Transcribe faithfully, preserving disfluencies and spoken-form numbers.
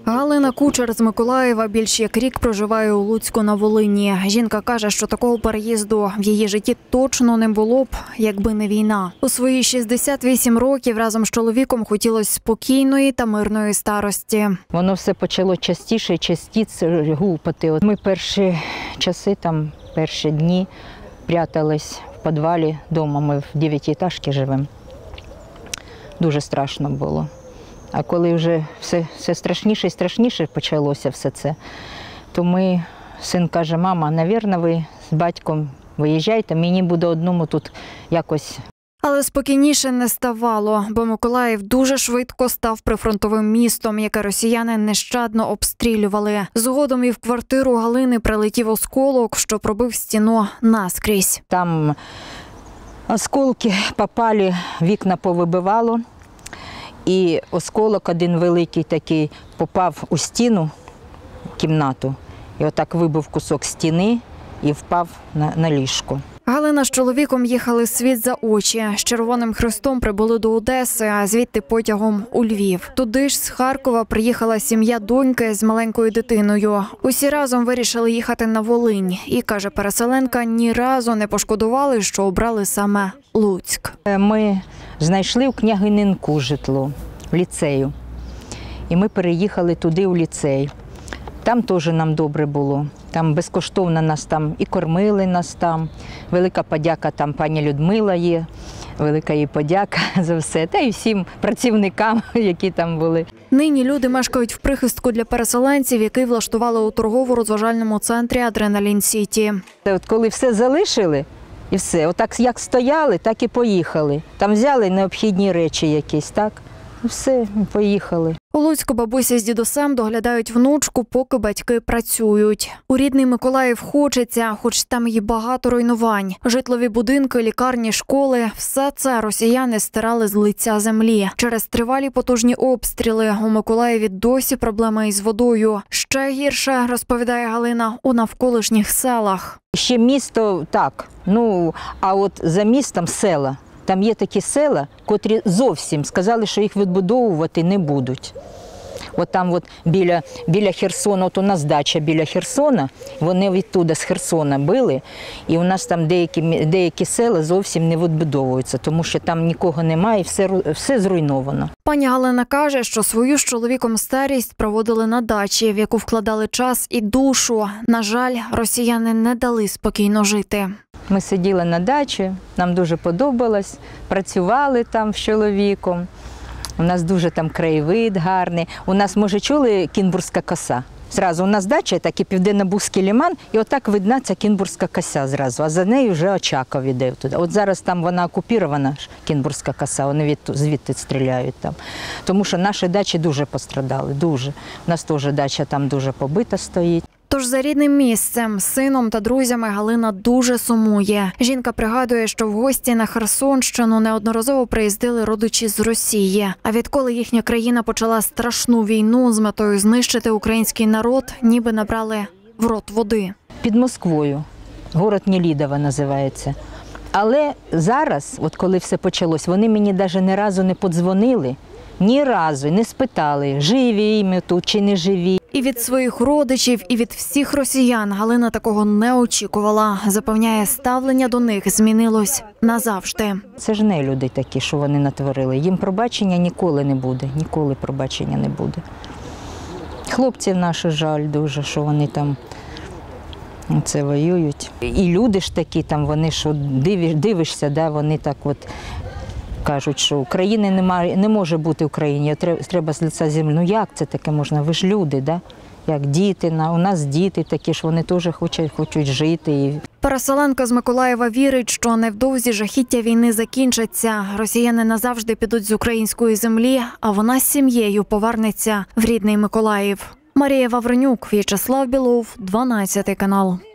Галина Кучер з Миколаєва більш як рік проживає у Луцьку на Волині. Жінка каже, що такого переїзду в її житті точно не було б, якби не війна. У свої шістдесят вісім років разом з чоловіком хотілося спокійної та мирної старості. Воно все почало частіше і частіше гупати. От ми перші часи, там, перші дні прятались в підвалі вдома. Ми в дев'ятиэтажці живемо. Дуже страшно було. А коли вже все, все страшніше і страшніше почалося все це, то ми, син каже: мама, навірно, ви з батьком виїжджайте, мені буде одному тут якось. Але спокійніше не ставало, бо Миколаїв дуже швидко став прифронтовим містом, яке росіяни нещадно обстрілювали. Згодом і в квартиру Галини прилетів осколок, що пробив стіну наскрізь. Там осколки попали, вікна повибивало. І осколок один великий такий попав у стіну, кімнату, і отак вибив кусок стіни і впав на, на ліжко. Галина з чоловіком їхали світ за очі. З Червоним Хрестом прибули до Одеси, а звідти потягом у Львів. Туди ж з Харкова приїхала сім'я доньки з маленькою дитиною. Усі разом вирішили їхати на Волинь. І, каже переселенка, ні разу не пошкодували, що обрали саме Луцьк. Ми знайшли у Княгининку житло в ліцею. І ми переїхали туди, у ліцей. Там теж нам добре було. Там безкоштовно нас там і кормили нас там. Велика подяка там пані Людмила є, велика їй подяка за все. Та й всім працівникам, які там були. Нині люди мешкають в прихистку для переселенців, який влаштували у торгово-розважальному центрі «Адреналін Сіті». От коли все залишили, і все, отак як стояли, так і поїхали. Там взяли необхідні речі якісь, так? І все, поїхали. У Луцьку бабуся з дідусем доглядають внучку, поки батьки працюють. У рідний Миколаїв хочеться, хоч там є багато руйнувань. Житлові будинки, лікарні, школи – все це росіяни стирали з лиця землі. Через тривалі потужні обстріли у Миколаєві досі проблеми із водою. Ще гірше, розповідає Галина, у навколишніх селах. Ще місто так, ну, а от за містом села. Там є такі села, котрі зовсім сказали, що їх відбудовувати не будуть. От там от біля, біля Херсона, от у нас дача біля Херсона, вони відтуди з Херсона били, і у нас там деякі, деякі села зовсім не відбудовуються, тому що там нікого немає, все, все зруйновано. Пані Галина каже, що свою з чоловіком старість проводили на дачі, в яку вкладали час і душу. На жаль, росіяни не дали спокійно жити. Ми сиділи на дачі, нам дуже подобалось, працювали там з чоловіком. У нас дуже там краєвид гарний. У нас, може, чули Кінбурзька коса? Зразу у нас дача, так і Південно-Бузький лиман, і отак видна ця Кінбурзька коса зразу, а за нею вже Очаков іде туди. От зараз там вона окупірована, Кінбурзька коса, вони від, звідти стріляють там. Тому що наші дачі дуже пострадали, дуже. У нас теж дача там дуже побита стоїть. Тож за рідним місцем, сином та друзями Галина дуже сумує. Жінка пригадує, що в гості на Херсонщину неодноразово приїздили родичі з Росії. А відколи їхня країна почала страшну війну з метою знищити український народ, ніби набрали в рот води. Під Москвою, город Нелідово називається. Але зараз, от коли все почалось, вони мені навіть ні разу не подзвонили, ні разу не спитали, живі ми тут чи не живі. І від своїх родичів, і від всіх росіян Галина такого не очікувала. Запевняє, ставлення до них змінилось назавжди. Це ж не люди такі, що вони натворили. Їм пробачення ніколи не буде, ніколи пробачення не буде. Хлопців наші жаль дуже, що вони там це воюють. І люди ж такі, там, вони що дивиш, дивишся, да, вони так от кажуть, що України немає, не може бути в Україні, треба з лиця землі. Ну як це таке можна? Ви ж люди, да? Як діти, у нас діти такі ж, вони теж хочуть, хочуть жити. Переселенка з Миколаєва вірить, що невдовзі жахіття війни закінчаться. Росіяни назавжди підуть з української землі, а вона з сім'єю повернеться в рідний Миколаїв. Марія Вавренюк, В'ячеслав Білов, дванадцятий канал.